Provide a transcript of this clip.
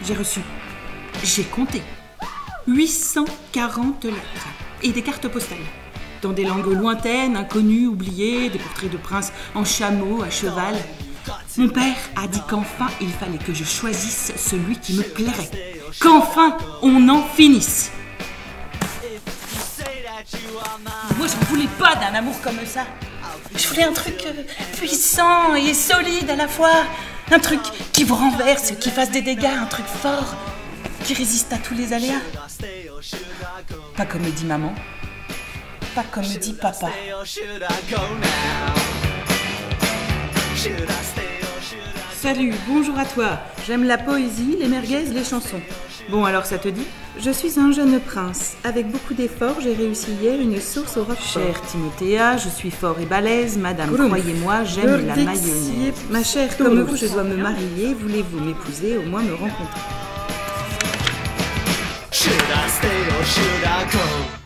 j'ai compté, 840 lettres et des cartes postales. Dans des langues lointaines, inconnues, oubliées, des portraits de princes en chameau, à cheval. Mon père a dit qu'enfin il fallait que je choisisse celui qui me plairait. Qu'enfin on en finisse. Moi je ne voulais pas d'un amour comme ça. Je voulais un truc puissant et solide à la fois. Un truc qui vous renverse, qui fasse des dégâts, un truc fort, qui résiste à tous les aléas. Pas comme me dit maman, pas comme me dit papa. Salut, bonjour à toi. J'aime la poésie, les merguez, les chansons. Bon, alors ça te dit ? Je suis un jeune prince. Avec beaucoup d'efforts, j'ai réussi hier une sauce au roquefort. Chère Timothée, je suis fort et balèze. Madame, croyez-moi, j'aime la mayonnaise. Ma chère, comme vous, je dois me marier. Voulez-vous m'épouser, au moins me rencontrer ? Should I stay or should I go?